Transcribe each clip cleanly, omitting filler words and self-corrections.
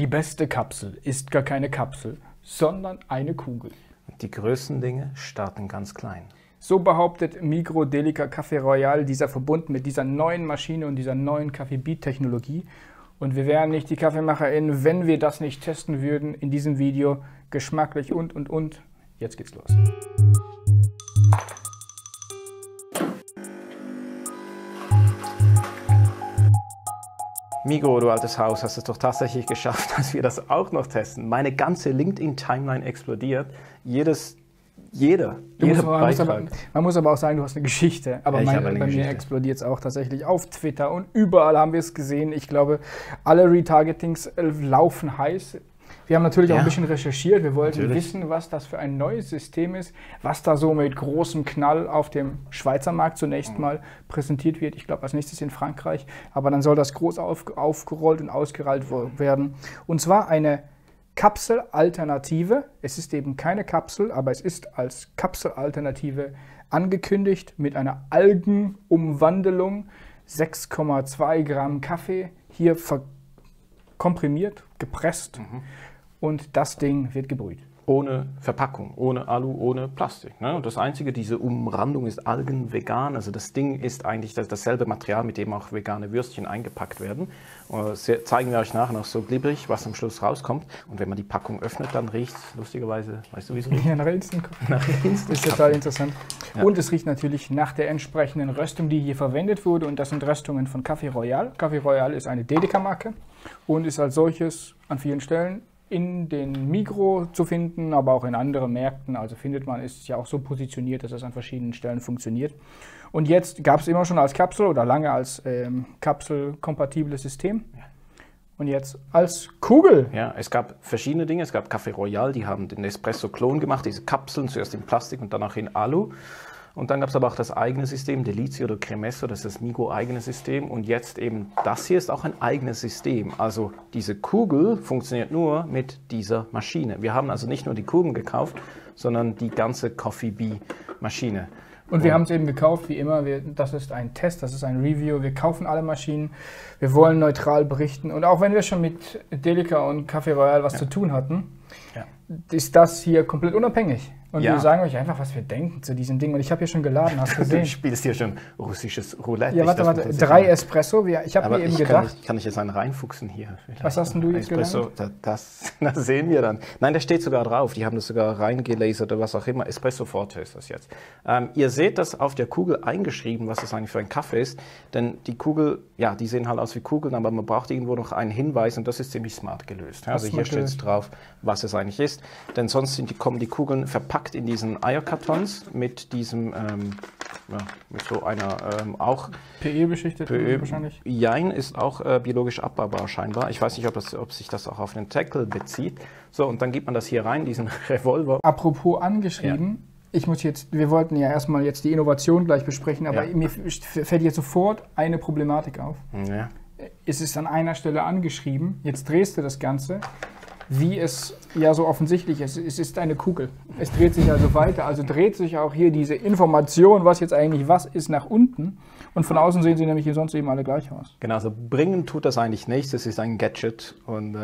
Die beste Kapsel ist gar keine Kapsel, sondern eine Kugel. Die größten Dinge starten ganz klein. So behauptet Migros Delica Café Royal, dieser verbunden mit dieser neuen Maschine und dieser neuen Kaffee-Beat-Technologie. Und wir wären nicht die KaffeemacherInnen, wenn wir das nicht testen würden in diesem Video. Geschmacklich und. Jetzt geht's los. Migros, du altes Haus, hast es doch tatsächlich geschafft, dass wir das auch noch testen. Meine ganze LinkedIn-Timeline explodiert. Jeder Beitrag. Man muss aber auch sagen, du hast eine Geschichte. Aber bei mir explodiert es auch tatsächlich auf Twitter und überall haben wir es gesehen. Ich glaube, alle Retargetings laufen heiß. Wir haben natürlich auch ein bisschen recherchiert. Wir wollten wissen, was das für ein neues System ist, was da so mit großem Knall auf dem Schweizer Markt zunächst mal präsentiert wird. Ich glaube, als nächstes in Frankreich. Aber dann soll das groß aufgerollt und ausgerollt werden. Und zwar eine Kapselalternative. Es ist eben keine Kapsel, aber es ist als Kapselalternative angekündigt mit einer Algenumwandlung. 6,2 Gramm Kaffee hier komprimiert, gepresst und das Ding wird gebrüht. Ohne Verpackung, ohne Alu, ohne Plastik. Ne? Und das Einzige, diese Umrandung ist algenvegan. Also das Ding ist eigentlich dasselbe Material, mit dem auch vegane Würstchen eingepackt werden. Zeigen wir euch nachher noch so glibberig, was am Schluss rauskommt. Und wenn man die Packung öffnet, dann riecht es lustigerweise, weißt du, wie es riecht? Ja, nach Instant. Das ist total interessant. Ja. Und es riecht natürlich nach der entsprechenden Röstung, die hier verwendet wurde. Und das sind Röstungen von Café Royal. Café Royal ist eine Delica-Marke und ist als solches an vielen Stellen in den Migros zu finden, aber auch in anderen Märkten. Also findet man, ist ja auch so positioniert, dass es an verschiedenen Stellen funktioniert. Und jetzt gab es immer schon als Kapsel oder lange als kapselkompatibles System. Und jetzt als Kugel. Ja, es gab verschiedene Dinge. Es gab Café Royal, die haben den Espresso-Klon gemacht, diese Kapseln, zuerst in Plastik und danach in Alu. Und dann gab es aber auch das eigene System, Delizio oder Cremesso, das ist das Migros-eigene System. Und jetzt eben das hier ist auch ein eigenes System. Also diese Kugel funktioniert nur mit dieser Maschine. Wir haben also nicht nur die Kugeln gekauft, sondern die ganze Coffee Bee-Maschine. Und wir haben es eben gekauft, wie immer. Das ist ein Test, das ist ein Review. Wir kaufen alle Maschinen. Wir wollen neutral berichten. Und auch wenn wir schon mit Delica und Café Royal was zu tun hatten, ist das hier komplett unabhängig. Und wir sagen euch einfach, was wir denken zu diesem Ding. Und ich habe hier schon geladen, hast du gesehen? Du spielst hier schon russisches Roulette. Ja, warte. 3 Espresso. Ich habe mir eben gedacht... Kann ich jetzt einen reinfuchsen hier? Vielleicht. Was hast denn du jetzt Espresso, das sehen wir dann. Nein, der steht sogar drauf. Die haben das sogar reingelasert oder was auch immer. Espresso Forte ist das jetzt. Ihr seht das auf der Kugel eingeschrieben, was das eigentlich für ein Kaffee ist. Denn die Kugel, ja, die sehen halt aus wie Kugeln, aber man braucht irgendwo noch einen Hinweis und das ist ziemlich smart gelöst. Also hier steht es drauf, was es eigentlich ist. Denn sonst kommen die Kugeln verpackt in diesen Eierkartons mit diesem, mit so einer auch PE-beschichtet wahrscheinlich. Jein ist auch biologisch abbaubar scheinbar. Ich weiß nicht, ob sich das auch auf den Deckel bezieht. So, und dann gibt man das hier rein, diesen Revolver. Apropos angeschrieben. Ja. Wir wollten ja erstmal jetzt die Innovation gleich besprechen, aber mir fällt jetzt sofort eine Problematik auf. Ja. Es ist an einer Stelle angeschrieben, jetzt drehst du das Ganze. Wie es ja so offensichtlich ist, es ist eine Kugel. Es dreht sich also weiter, also dreht sich auch hier diese Information, was jetzt eigentlich was ist, nach unten. Und von außen sehen sie nämlich hier sonst eben alle gleich aus. Genau, also bringen tut das eigentlich nichts, es ist ein Gadget und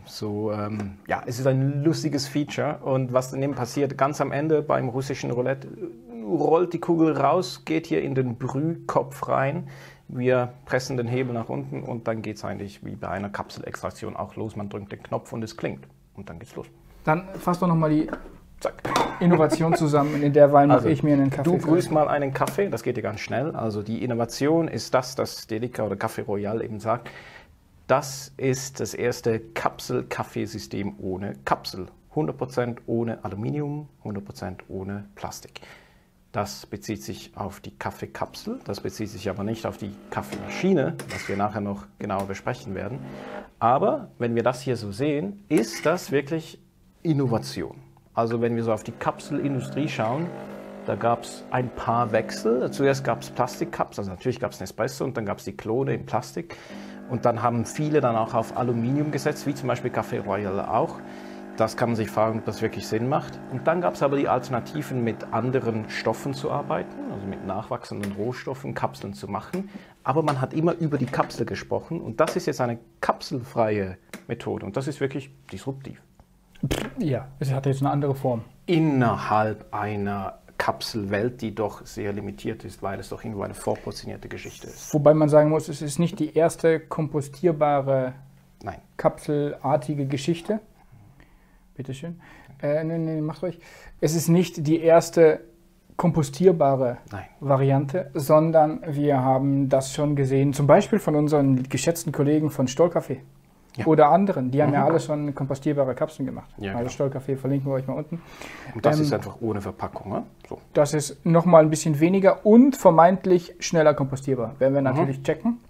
es ist ein lustiges Feature. Und was daneben passiert, ganz am Ende beim russischen Roulette, rollt die Kugel raus, geht hier in den Brühkopf rein. Wir pressen den Hebel nach unten und dann geht es eigentlich wie bei einer Kapselextraktion auch los. Man drückt den Knopf und es klingt und dann geht's los. Dann fass doch nochmal die Innovation zusammen, in der Weile mache ich mir einen Kaffee. Du brühst mal einen Kaffee, das geht ja ganz schnell. Also die Innovation ist das, was Delica oder Café Royal eben sagt. Das ist das erste Kapsel-Kaffeesystem ohne Kapsel. 100% ohne Aluminium, 100% ohne Plastik. Das bezieht sich auf die Kaffeekapsel, das bezieht sich aber nicht auf die Kaffeemaschine, was wir nachher noch genauer besprechen werden. Aber wenn wir das hier so sehen, ist das wirklich Innovation. Also wenn wir so auf die Kapselindustrie schauen, da gab es ein paar Wechsel. Zuerst gab es Plastikkapseln, also natürlich gab es Nespresso und dann gab es die Klone in Plastik. Und dann haben viele dann auch auf Aluminium gesetzt, wie zum Beispiel Café Royal auch. das kann man sich fragen, ob das wirklich Sinn macht. Und dann gab es aber die Alternativen, mit anderen Stoffen zu arbeiten, also mit nachwachsenden Rohstoffen Kapseln zu machen. Aber man hat immer über die Kapsel gesprochen und das ist jetzt eine kapselfreie Methode und das ist wirklich disruptiv. Ja, es hat jetzt eine andere Form. Innerhalb einer Kapselwelt, die doch sehr limitiert ist, weil es doch irgendwo eine vorportionierte Geschichte ist. Wobei man sagen muss, es ist nicht die erste kompostierbare, kapselartige Geschichte. Bitteschön. Nee, macht ruhig. Es ist nicht die erste kompostierbare Variante, sondern wir haben das schon gesehen, zum Beispiel von unseren geschätzten Kollegen von Stollcafé oder anderen. Die haben ja alle schon kompostierbare Kapseln gemacht. Ja, also Stollcafé verlinken wir euch mal unten. Und das ist einfach ohne Verpackung, ne? So. Das ist nochmal ein bisschen weniger und vermeintlich schneller kompostierbar. Werden wir natürlich checken.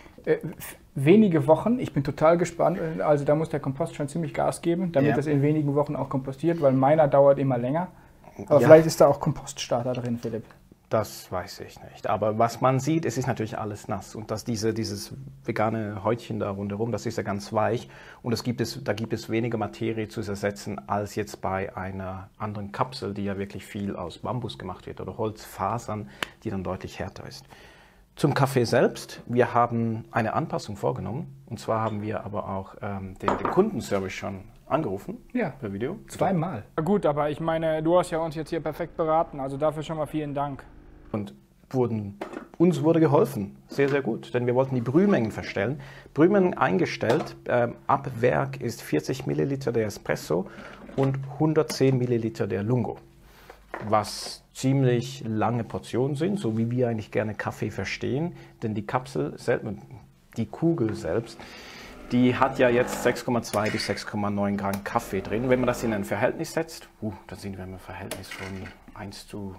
Wenige Wochen, ich bin total gespannt, also da muss der Kompost schon ziemlich Gas geben, damit das in wenigen Wochen auch kompostiert, weil meiner dauert immer länger. Aber vielleicht ist da auch Kompoststarter drin, Philipp. Das weiß ich nicht. Aber was man sieht, es ist natürlich alles nass. Und dass dieses vegane Häutchen da rundherum, das ist ja ganz weich. Und da gibt es weniger Materie zu ersetzen, als jetzt bei einer anderen Kapsel, die ja wirklich viel aus Bambus gemacht wird oder Holzfasern, die dann deutlich härter ist. Zum Kaffee selbst, wir haben eine Anpassung vorgenommen. Und zwar haben wir aber auch den Kundenservice schon angerufen per Video. Zweimal. Gut, aber ich meine, du hast ja uns jetzt hier perfekt beraten, also dafür schon mal vielen Dank. Und uns wurde geholfen, sehr, sehr gut, denn wir wollten die Brühmengen verstellen. Brühmengen eingestellt, ab Werk ist 40 Milliliter der Espresso und 110 Milliliter der Lungo, was ziemlich lange Portionen sind, so wie wir eigentlich gerne Kaffee verstehen, denn die Kapsel selbst, die Kugel selbst, die hat ja jetzt 6,2 bis 6,9 Gramm Kaffee drin. Wenn man das in ein Verhältnis setzt, dann sind wir im Verhältnis von 1 zu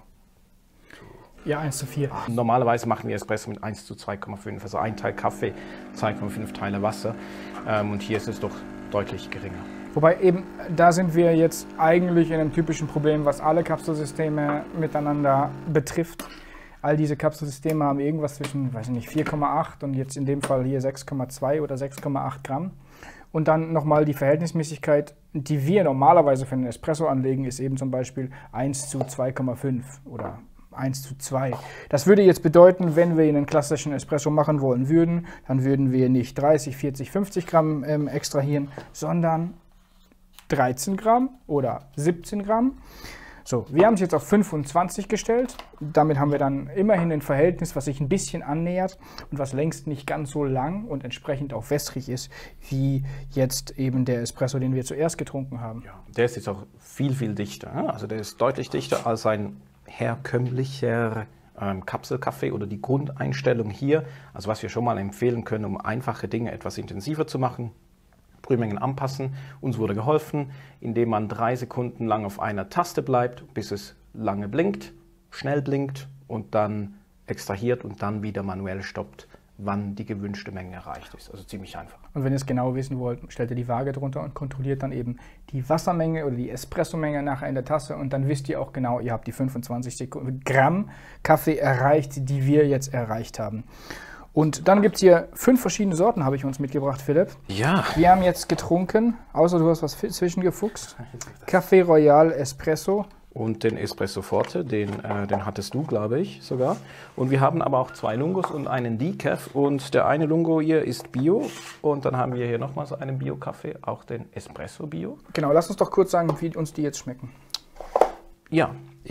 4. Normalerweise machen wir Espresso mit 1 zu 2,5, also ein Teil Kaffee, 2,5 Teile Wasser. Und hier ist es doch deutlich geringer. Wobei eben, da sind wir jetzt eigentlich in einem typischen Problem, was alle Kapselsysteme miteinander betrifft. All diese Kapselsysteme haben irgendwas zwischen, weiß ich nicht, 4,8 und jetzt in dem Fall hier 6,2 oder 6,8 Gramm. Und dann nochmal die Verhältnismäßigkeit, die wir normalerweise für einen Espresso anlegen, ist eben zum Beispiel 1 zu 2,5 oder 1 zu 2. Das würde jetzt bedeuten, wenn wir einen klassischen Espresso machen wollen würden, dann würden wir nicht 30, 40, 50 Gramm extrahieren, sondern 13 Gramm oder 17 Gramm. So, wir haben es jetzt auf 25 gestellt. Damit haben wir dann immerhin ein Verhältnis, was sich ein bisschen annähert und was längst nicht ganz so lang und entsprechend auch wässrig ist, wie jetzt eben der Espresso, den wir zuerst getrunken haben. Ja, der ist jetzt auch viel, viel dichter. Also der ist deutlich dichter als ein herkömmlicher Kapselkaffee oder die Grundeinstellung hier. Also was wir schon mal empfehlen können, um einfache Dinge etwas intensiver zu machen. Brühmengen anpassen. Uns wurde geholfen, indem man 3 Sekunden lang auf einer Taste bleibt, bis es lange blinkt, schnell blinkt und dann extrahiert und dann wieder manuell stoppt, wann die gewünschte Menge erreicht ist. Also ziemlich einfach. Und wenn ihr es genau wissen wollt, stellt ihr die Waage drunter und kontrolliert dann eben die Wassermenge oder die Espressomenge nachher in der Tasse und dann wisst ihr auch genau, ihr habt die 25 Gramm Kaffee erreicht, die wir jetzt erreicht haben. Und dann gibt es hier 5 verschiedene Sorten, habe ich uns mitgebracht, Philipp. Ja. Wir haben jetzt getrunken, außer du hast was zwischengefuchst, Café Royal Espresso. Und den Espresso Forte, den hattest du, glaube ich, sogar. Und wir haben aber auch 2 Lungos und einen Decaf. Und der eine Lungo hier ist Bio. Und dann haben wir hier nochmal so einen Bio-Kaffee, auch den Espresso Bio. Genau, lass uns doch kurz sagen, wie uns die jetzt schmecken. Ja,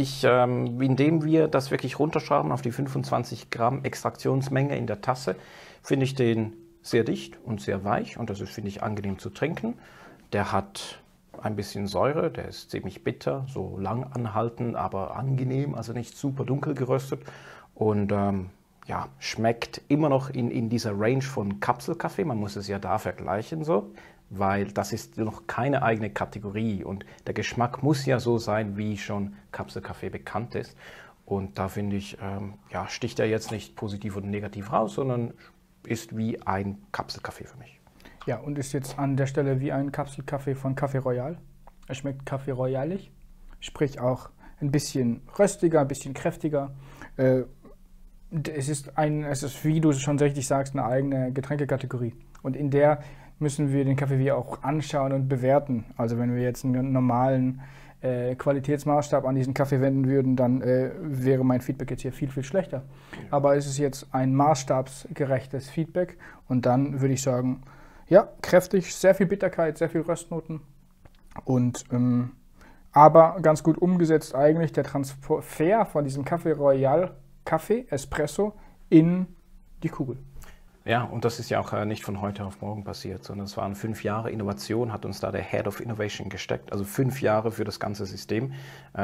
indem wir das wirklich runterschrauben auf die 25 Gramm Extraktionsmenge in der Tasse, finde ich den sehr dicht und sehr weich und das ist, finde ich, angenehm zu trinken. Der hat ein bisschen Säure, der ist ziemlich bitter, so lang anhaltend, aber angenehm, also nicht super dunkel geröstet und schmeckt immer noch in dieser Range von Kapselkaffee, man muss es ja da vergleichen so. Weil das ist noch keine eigene Kategorie und der Geschmack muss ja so sein, wie schon Kapselkaffee bekannt ist. Und da finde ich, sticht er jetzt nicht positiv oder negativ raus, sondern ist wie ein Kapselkaffee für mich. Ja, und ist jetzt an der Stelle wie ein Kapselkaffee von Café Royal. Er schmeckt Café Royalig, sprich auch ein bisschen röstiger, ein bisschen kräftiger. Es ist, wie du schon richtig sagst, eine eigene Getränkekategorie. Und in der müssen wir den Kaffee wie auch anschauen und bewerten. Also wenn wir jetzt einen normalen Qualitätsmaßstab an diesen Kaffee wenden würden, dann wäre mein Feedback jetzt hier viel, viel schlechter. Aber es ist jetzt ein maßstabsgerechtes Feedback und dann würde ich sagen, ja, kräftig, sehr viel Bitterkeit, sehr viel Röstnoten und aber ganz gut umgesetzt eigentlich der Transfer von diesem Café Royal Kaffee, Espresso, in die Kugel. Ja, und das ist ja auch nicht von heute auf morgen passiert, sondern es waren 5 Jahre Innovation, hat uns da der Head of Innovation gesteckt, also 5 Jahre für das ganze System.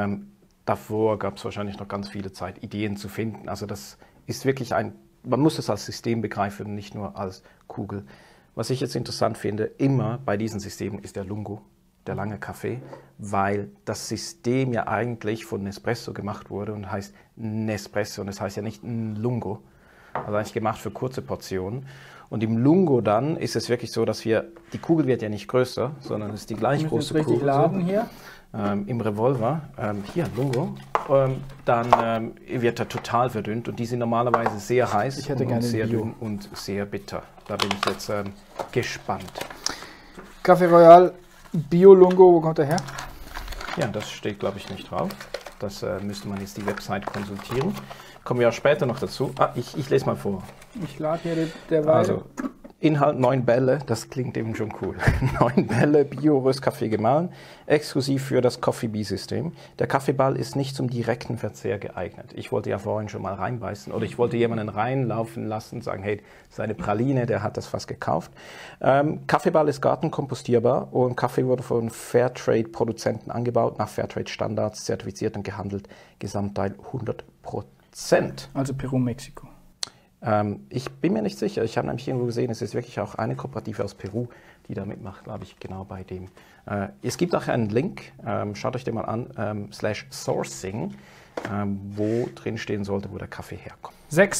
Davor gab es wahrscheinlich noch ganz viele Zeit, Ideen zu finden. Also das ist wirklich man muss es als System begreifen, nicht nur als Kugel. Was ich jetzt interessant finde, immer bei diesen Systemen ist der Lungo, der lange Kaffee, weil das System ja eigentlich von Nespresso gemacht wurde und heißt Nespresso und das heißt ja nicht Lungo, also eigentlich gemacht für kurze Portionen. Und im Lungo dann ist es wirklich so, dass die Kugel wird ja nicht größer, sondern es ist die gleich große Kugel. Richtig laden hier. Im Revolver, hier Lungo, dann wird er total verdünnt und die sind normalerweise sehr heiß und sehr dünn und sehr bitter. Da bin ich jetzt gespannt. Café Royal Bio Lungo, wo kommt der her? Ja, das steht glaube ich nicht drauf. Das müsste man jetzt die Website konsultieren. Kommen wir auch später noch dazu. Ich lese mal vor. Ich lade hier derweil. Also, Inhalt 9 Bälle, das klingt eben schon cool. 9 Bälle, Bio-Röstkaffee gemahlen, exklusiv für das Coffee Bee-System. Der Kaffeeball ist nicht zum direkten Verzehr geeignet. Ich wollte ja vorhin schon mal reinbeißen oder ich wollte jemanden reinlaufen lassen, sagen, hey, seine Praline, der hat das fast gekauft. Kaffeeball ist gartenkompostierbar und Kaffee wurde von Fairtrade-Produzenten angebaut, nach Fairtrade-Standards zertifiziert und gehandelt. Gesamtteil 100%. Also Peru, Mexiko. Ich bin mir nicht sicher. Ich habe nämlich irgendwo gesehen, es ist wirklich auch eine Kooperative aus Peru, die da mitmacht, glaube ich, genau bei dem. Es gibt auch einen Link, schaut euch den mal an, /sourcing, wo drin stehen sollte, wo der Kaffee herkommt.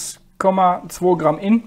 6,2 Gramm in.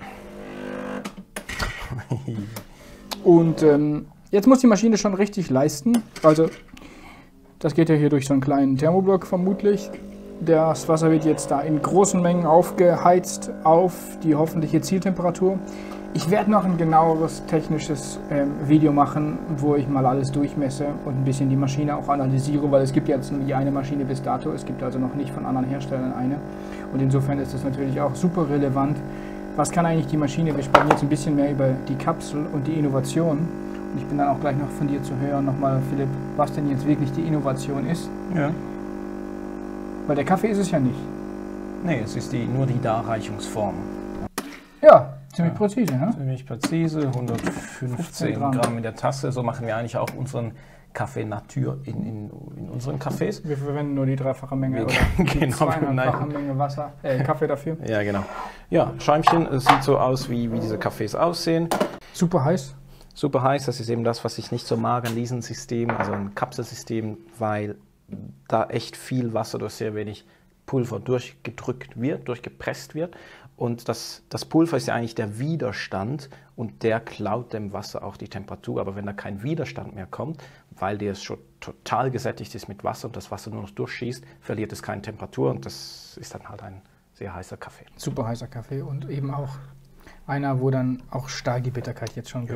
Und jetzt muss die Maschine schon richtig leisten. Also das geht ja hier durch so einen kleinen Thermoblock vermutlich. Das Wasser wird jetzt da in großen Mengen aufgeheizt auf die hoffentliche Zieltemperatur. Ich werde noch ein genaueres technisches Video machen, wo ich mal alles durchmesse und ein bisschen die Maschine auch analysiere, weil es gibt jetzt nur die eine Maschine bis dato, es gibt also noch nicht von anderen Herstellern eine. Und insofern ist das natürlich auch super relevant. Was kann eigentlich die Maschine? Wir sprechen jetzt ein bisschen mehr über die Kapsel und die Innovation. Und ich bin dann auch gleich noch von dir zu hören, nochmal Philipp, was denn jetzt wirklich die Innovation ist. Ja. Weil der Kaffee ist es ja nicht. Nee, es ist nur die Darreichungsform. Ja, ziemlich präzise, ne? Ziemlich präzise, 115 Gramm in der Tasse. So machen wir eigentlich auch unseren Kaffee Natur in unseren Cafés. Wir verwenden nur die dreifache Menge oder die zweieinhalbfache Menge Wasser, Kaffee dafür. Ja, genau. Ja, Schäumchen, es sieht so aus, wie diese Kaffees aussehen. Super heiß. Super heiß, das ist eben das, was ich nicht so mag an diesem System, also ein Kapselsystem, weil da echt viel Wasser durch sehr wenig Pulver durchgedrückt wird, durchgepresst wird. Und das Pulver ist ja eigentlich der Widerstand und der klaut dem Wasser auch die Temperatur. Aber wenn da kein Widerstand mehr kommt, weil der schon total gesättigt ist mit Wasser und das Wasser nur noch durchschießt, verliert es keine Temperatur und das ist dann halt ein sehr heißer Kaffee. Super heißer Kaffee und eben auch einer, wo dann auch stark die Bitterkeit jetzt schon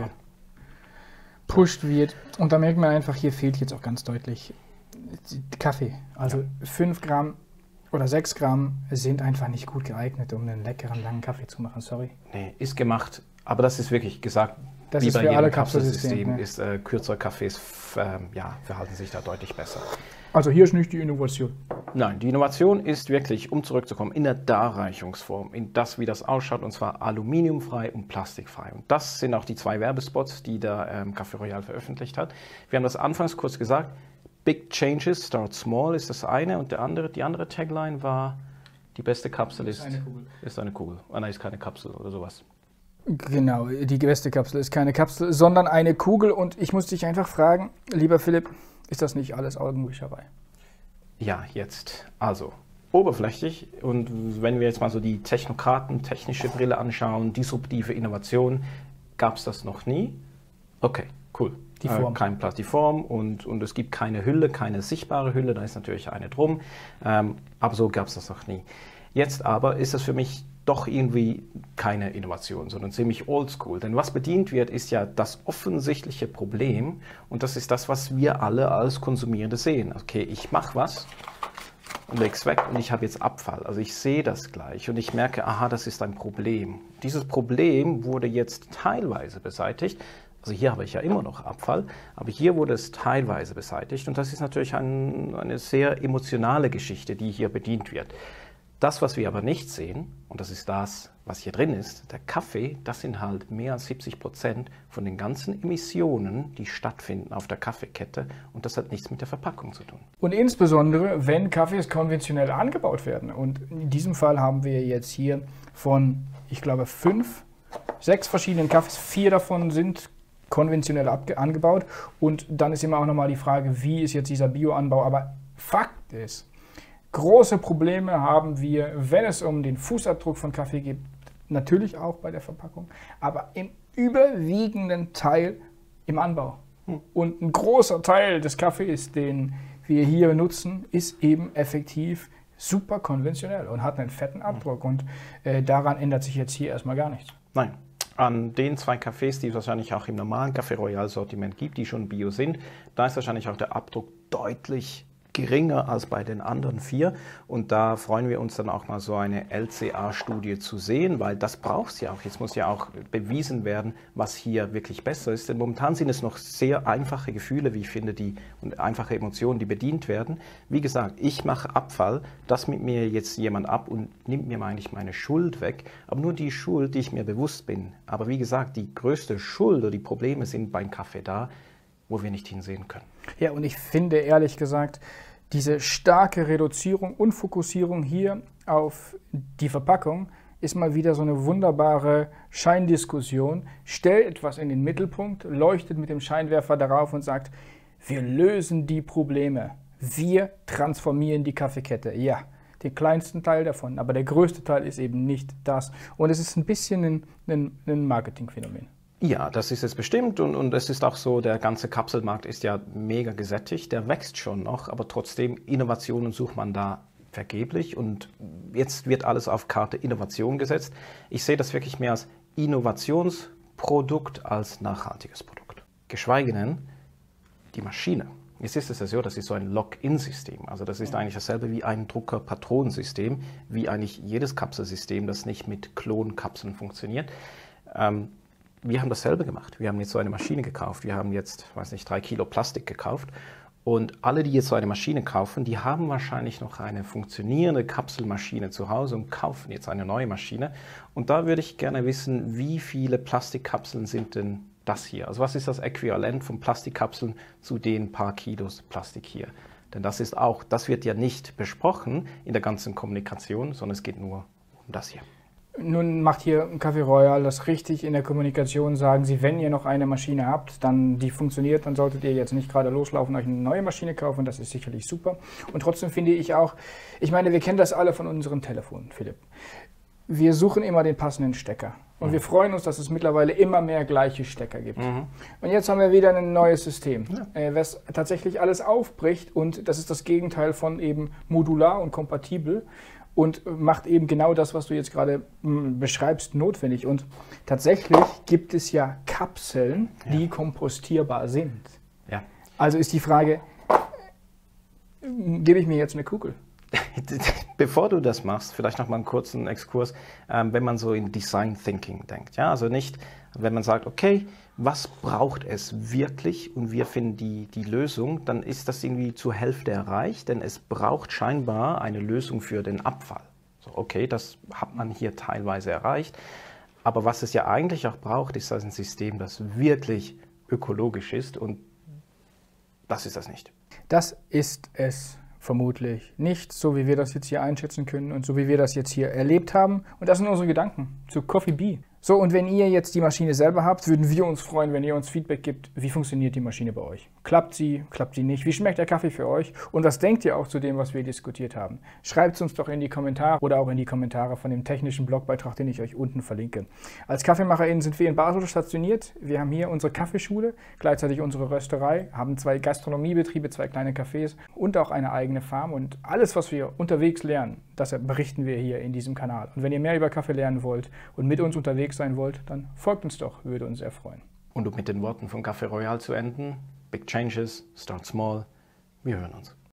gepusht wird. Und da merkt man einfach, hier fehlt jetzt auch ganz deutlich Kaffee. Also 5 Gramm oder 6 Gramm sind einfach nicht gut geeignet, um einen leckeren, langen Kaffee zu machen. Sorry. Nee, ist gemacht. Aber das ist wirklich gesagt, das wie ist bei für jedem alle Kapselsystem ist kürzere Kaffees verhalten sich da deutlich besser. Also hier ist nicht die Innovation. Nein, die Innovation ist wirklich, um zurückzukommen, in der Darreichungsform, in das, wie das ausschaut, und zwar aluminiumfrei und plastikfrei. Und das sind auch die 2 Werbespots, die der Café Royal veröffentlicht hat. Wir haben das anfangs kurz gesagt, Big Changes Start Small ist das eine und die andere Tagline war, die beste Kapsel ist eine Kugel. Ah, nein, ist keine Kapsel oder sowas. Genau, die beste Kapsel ist keine Kapsel, sondern eine Kugel. Und ich muss dich einfach fragen, lieber Philipp, ist das nicht alles Augenwischerei? Ja, jetzt. Also, oberflächlich. Und wenn wir jetzt mal so die Technokraten, technische Brille anschauen, disruptive Innovation, gab es das noch nie? Okay, cool. Die Form. Die Form und es gibt keine Hülle, keine sichtbare Hülle, da ist natürlich eine drum, aber so gab es das noch nie. Jetzt aber ist das für mich doch irgendwie keine Innovation, sondern ziemlich oldschool. Denn was bedient wird, ist ja das offensichtliche Problem und das ist das, was wir alle als Konsumierende sehen. Okay, ich mache was und lege es weg und ich habe jetzt Abfall. Also ich sehe das gleich und ich merke, aha, das ist ein Problem. Dieses Problem wurde jetzt teilweise beseitigt. Also hier habe ich ja immer noch Abfall, aber hier wurde es teilweise beseitigt und das ist natürlich eine sehr emotionale Geschichte, die hier bedient wird. Das, was wir aber nicht sehen, und das ist das, was hier drin ist, der Kaffee, das sind halt mehr als 70% von den ganzen Emissionen, die stattfinden auf der Kaffeekette und das hat nichts mit der Verpackung zu tun. Und insbesondere, wenn Kaffees konventionell angebaut werden. Und in diesem Fall haben wir jetzt hier von, ich glaube, 6 verschiedenen Kaffees, 4 davon sind konventionell angebaut und dann ist immer auch nochmal die Frage, wie ist jetzt dieser Bioanbau, aber Fakt ist, große Probleme haben wir, wenn es um den Fußabdruck von Kaffee geht, natürlich auch bei der Verpackung, aber im überwiegenden Teil im Anbau. Und ein großer Teil des Kaffees, den wir hier nutzen, ist eben effektiv super konventionell und hat einen fetten Abdruck und daran ändert sich jetzt hier erstmal gar nichts. Nein. An den 2 Cafés, die es wahrscheinlich auch im normalen Café Royal Sortiment gibt, die schon Bio sind, da ist wahrscheinlich auch der Abdruck deutlich geringer als bei den anderen 4 und da freuen wir uns dann auch mal so eine LCA-Studie zu sehen, weil das braucht es ja auch. Jetzt muss ja auch bewiesen werden, was hier wirklich besser ist, denn momentan sind es noch sehr einfache Gefühle, wie ich finde, und einfache Emotionen, die bedient werden. Wie gesagt, ich mache Abfall, das mit mir jetzt jemand ab und nimmt mir eigentlich meine Schuld weg, aber nur die Schuld, die ich mir bewusst bin. Aber wie gesagt, die größte Schuld oder die Probleme sind beim Kaffee da, wo wir nicht hinsehen können. Ja, und ich finde ehrlich gesagt, diese starke Reduzierung und Fokussierung hier auf die Verpackung ist mal wieder so eine wunderbare Scheindiskussion. Stellt etwas in den Mittelpunkt, leuchtet mit dem Scheinwerfer darauf und sagt, wir lösen die Probleme. Wir transformieren die Kaffeekette. Ja, den kleinsten Teil davon, aber der größte Teil ist eben nicht das. Und es ist ein bisschen ein Marketingphänomen. Ja, das ist es bestimmt und es ist auch so, der ganze Kapselmarkt ist ja mega gesättigt, der wächst schon noch, aber trotzdem Innovationen sucht man da vergeblich und jetzt wird alles auf Karte Innovation gesetzt. Ich sehe das wirklich mehr als Innovationsprodukt als nachhaltiges Produkt. Geschweige denn die Maschine. Jetzt ist es ja so, das ist so ein Lock-in-System, also das ist eigentlich dasselbe wie ein Drucker-Patronensystem, wie eigentlich jedes Kapselsystem, das nicht mit Klonkapseln funktioniert. Wir haben dasselbe gemacht. Wir haben jetzt so eine Maschine gekauft. Wir haben jetzt, 3 Kilo Plastik gekauft. Und alle, die jetzt so eine Maschine kaufen, die haben wahrscheinlich noch eine funktionierende Kapselmaschine zu Hause und kaufen jetzt eine neue Maschine. Und da würde ich gerne wissen, wie viele Plastikkapseln sind denn das hier? Also was ist das Äquivalent von Plastikkapseln zu den paar Kilos Plastik hier? Denn das wird ja nicht besprochen in der ganzen Kommunikation, sondern es geht nur um das hier. Nun macht hier Café Royal das richtig in der Kommunikation, sagen Sie, wenn ihr noch eine Maschine habt, die funktioniert, dann solltet ihr jetzt nicht gerade loslaufen, euch eine neue Maschine kaufen, das ist sicherlich super. Und trotzdem finde ich auch, ich meine, wir kennen das alle von unseren Telefonen, Philipp. Wir suchen immer den passenden Stecker. Und wir freuen uns, dass es mittlerweile immer mehr gleiche Stecker gibt. Und jetzt haben wir wieder ein neues System, was tatsächlich alles aufbricht und das ist das Gegenteil von eben modular und kompatibel. Und macht eben genau das, was du jetzt gerade beschreibst, notwendig. Und tatsächlich gibt es ja Kapseln, die kompostierbar sind. Ja. Also ist die Frage, gebe ich mir jetzt eine Kugel? Bevor du das machst, vielleicht noch mal einen kurzen Exkurs, wenn man so in Design Thinking denkt. Ja? Also nicht, wenn man sagt, okay, was braucht es wirklich und wir finden die Lösung, dann ist das irgendwie zur Hälfte erreicht, denn es braucht scheinbar eine Lösung für den Abfall. So, okay, das hat man hier teilweise erreicht, aber was es ja eigentlich auch braucht, ist ein System, das wirklich ökologisch ist und das ist das nicht. Das ist es vermutlich nicht, so wie wir das jetzt hier einschätzen können und so wie wir das jetzt hier erlebt haben. Und das sind unsere Gedanken zu Coffee Bee. So, und wenn ihr jetzt die Maschine selber habt, würden wir uns freuen, wenn ihr uns Feedback gibt, wie funktioniert die Maschine bei euch? Klappt sie nicht? Wie schmeckt der Kaffee für euch? Und was denkt ihr auch zu dem, was wir diskutiert haben? Schreibt es uns doch in die Kommentare oder auch in die Kommentare von dem technischen Blogbeitrag, den ich euch unten verlinke. Als KaffeemacherInnen sind wir in Basel stationiert. Wir haben hier unsere Kaffeeschule, gleichzeitig unsere Rösterei, haben 2 Gastronomiebetriebe, 2 kleine Cafés und auch eine eigene Farm. Und alles, was wir unterwegs lernen, das berichten wir hier in diesem Kanal. Und wenn ihr mehr über Kaffee lernen wollt und mit uns unterwegs sein wollt, dann folgt uns doch, würde uns sehr freuen. Und um mit den Worten von Café Royal zu enden, Big Changes, Start Small. Wir hören uns.